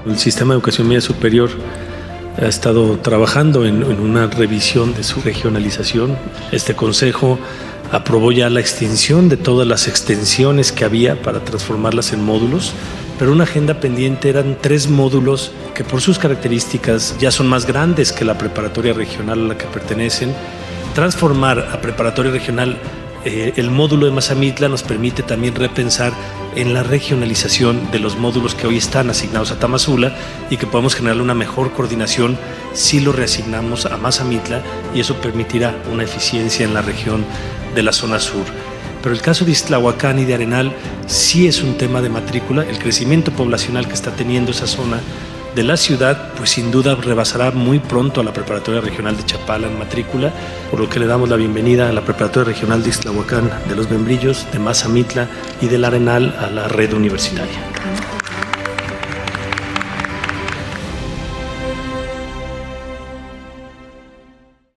El sistema de educación media superior ha estado trabajando en una revisión de su regionalización. Este consejo aprobó ya la extinción de todas las extensiones que había para transformarlas en módulos, pero una agenda pendiente eran 3 módulos que por sus características ya son más grandes que la preparatoria regional a la que pertenecen. Transformar a preparatoria regional el módulo de Mazamitla nos permite también repensar en la regionalización de los módulos que hoy están asignados a Tamazula y que podamos generar una mejor coordinación si lo reasignamos a Mazamitla, y eso permitirá una eficiencia en la región de la zona sur. Pero el caso de Ixtlahuacán y de Arenal sí es un tema de matrícula. El crecimiento poblacional que está teniendo esa zona de la ciudad, pues sin duda rebasará muy pronto a la Preparatoria Regional de Chapala en matrícula, por lo que le damos la bienvenida a la Preparatoria Regional de Ixtlahuacán, de Los Membrillos, de Mazamitla y del Arenal a la red universitaria.